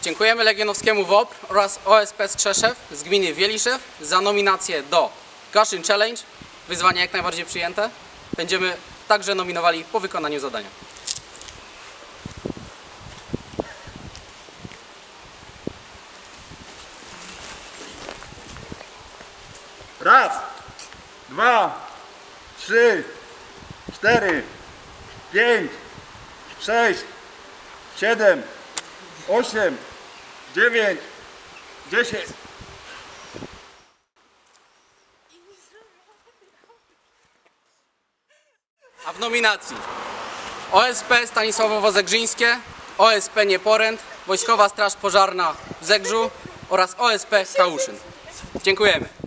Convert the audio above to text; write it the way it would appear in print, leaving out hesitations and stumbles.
Dziękujemy Legionowskiemu WOPR oraz OSP Skrzeszew z gminy Wieliszew za nominację do Kaszyn Challenge. Wyzwanie jak najbardziej przyjęte. Będziemy także nominowali po wykonaniu zadania. Raz, 2, 3, 4, 5, 6, 7, 8, 9, 10. A w nominacji OSP Stanisławowo-Zegrzyńskie, OSP Nieporęt, Wojskowa Straż Pożarna w Zegrzu oraz OSP Kałuszyn. Dziękujemy.